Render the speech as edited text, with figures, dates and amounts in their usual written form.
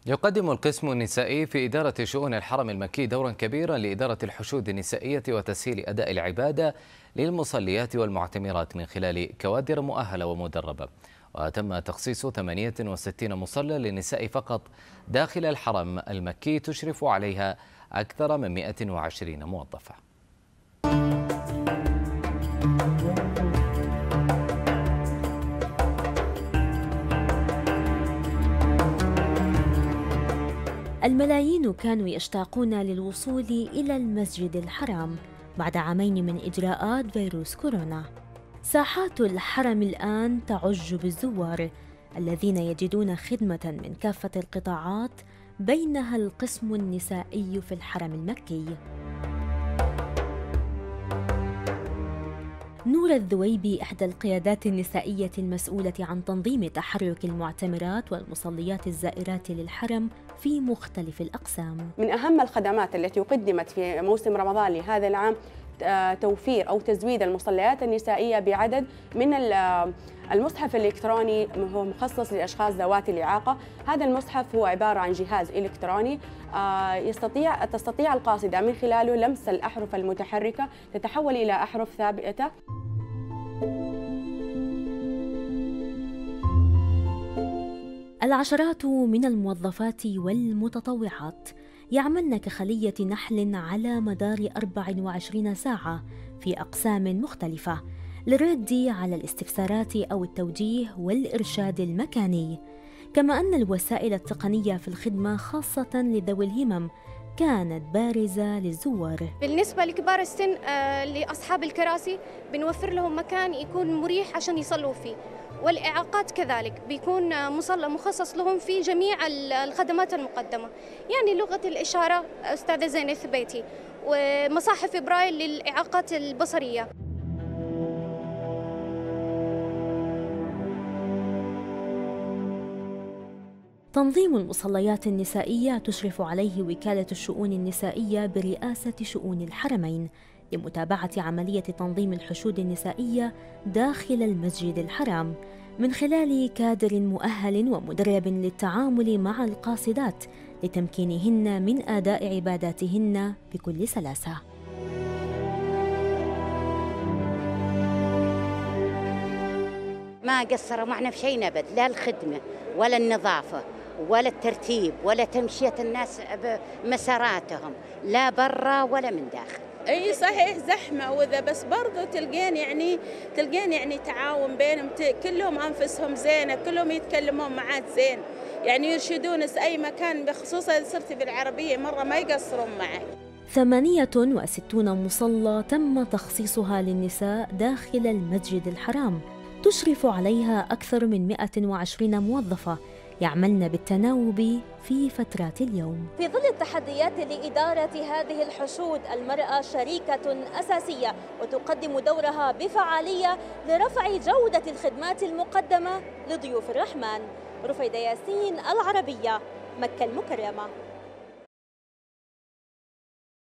يقدم القسم النسائي في إدارة شؤون الحرم المكي دورا كبيرا لإدارة الحشود النسائية وتسهيل أداء العبادة للمصليات والمعتمرات من خلال كوادر مؤهلة ومدربة. وتم تخصيص 68 مصلى للنساء فقط داخل الحرم المكي تشرف عليها أكثر من 120 موظفة. الملايين كانوا يشتاقون للوصول إلى المسجد الحرام بعد عامين من إجراءات فيروس كورونا. ساحات الحرم الآن تعج بالزوار الذين يجدون خدمة من كافة القطاعات، بينها القسم النسائي في الحرم المكي. نور الذويبي إحدى القيادات النسائية المسؤولة عن تنظيم تحرك المعتمرات والمصليات الزائرات للحرم في مختلف الأقسام. من أهم الخدمات التي قدمت في موسم رمضان لهذا العام توفير أو تزويد المصليات النسائية بعدد من المصحف الإلكتروني، هو مخصص للأشخاص ذوات الإعاقة. هذا المصحف هو عبارة عن جهاز إلكتروني تستطيع القاصدة من خلاله لمس الأحرف المتحركة تتحول إلى أحرف ثابتة. العشرات من الموظفات والمتطوعات يعملن كخلية نحل على مدار 24 ساعة في أقسام مختلفة للرد على الاستفسارات أو التوجيه والإرشاد المكاني، كما أن الوسائل التقنية في الخدمة خاصة لذوي الهمم كانت بارزة للزوار. بالنسبة لكبار السن لأصحاب الكراسي بنوفر لهم مكان يكون مريح عشان يصلوا فيه، والإعاقات كذلك بيكون مصلى مخصص لهم في جميع الخدمات المقدمة، يعني لغة الإشارة أستاذة زينة الثبيتي، ومصاحف برايل للإعاقات البصرية. تنظيم المصليات النسائية تشرف عليه وكالة الشؤون النسائية برئاسة شؤون الحرمين لمتابعة عملية تنظيم الحشود النسائية داخل المسجد الحرام من خلال كادر مؤهل ومدرب للتعامل مع القاصدات لتمكينهن من أداء عباداتهن بكل سلاسة. ما قصروا معنا في شيء أبد، لا الخدمة ولا النظافة ولا الترتيب ولا تمشية الناس بمساراتهم، لا برا ولا من داخل. اي صحيح زحمه وذا، بس برضو تلقين يعني تعاون بينهم، كلهم انفسهم زينه، كلهم يتكلمون معاد زين، يعني يرشدون في اي مكان، بخصوصا صرت بالعربيه مره ما يقصرون معي. 68 مصلى تم تخصيصها للنساء داخل المسجد الحرام، تشرف عليها أكثر من 120 موظفة يعملن بالتناوب في فترات اليوم. في ظل التحديات لإدارة هذه الحشود، المرأة شريكة أساسية وتقدم دورها بفعالية لرفع جودة الخدمات المقدمة لضيوف الرحمن. رفيدة ياسين، العربية، مكة المكرمة.